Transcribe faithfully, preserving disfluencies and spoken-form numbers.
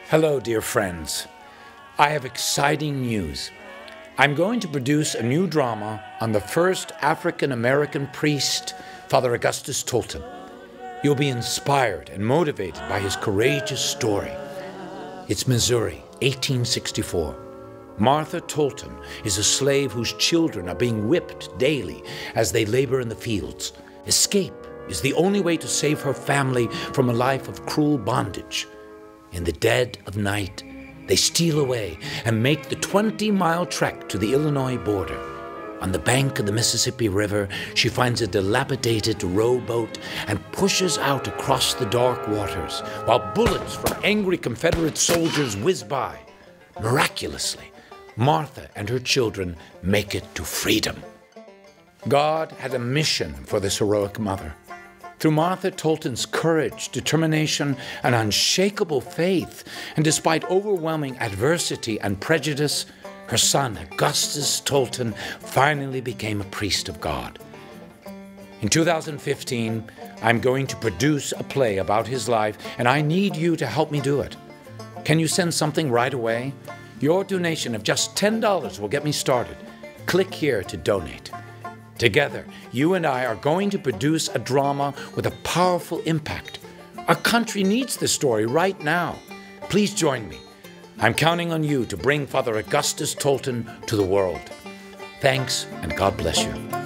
Hello, dear friends. I have exciting news. I'm going to produce a new drama on the first African-American priest, Father Augustus Tolton. You'll be inspired and motivated by his courageous story. It's Missouri, eighteen sixty-four. Martha Tolton is a slave whose children are being whipped daily as they labor in the fields. Escape is the only way to save her family from a life of cruel bondage. In the dead of night, they steal away and make the twenty-mile trek to the Illinois border. On the bank of the Mississippi River, she finds a dilapidated rowboat and pushes out across the dark waters, while bullets from angry Confederate soldiers whiz by. Miraculously, Martha and her children make it to freedom. God had a mission for this heroic mother. Through Martha Tolton's courage, determination, and unshakable faith, and despite overwhelming adversity and prejudice, her son, Augustus Tolton, finally became a priest of God. In two thousand fifteen, I'm going to produce a play about his life, and I need you to help me do it. Can you send something right away? Your donation of just ten dollars will get me started. Click here to donate. Together, you and I are going to produce a drama with a powerful impact. Our country needs this story right now. Please join me. I'm counting on you to bring Father Augustus Tolton to the world. Thanks, and God bless you.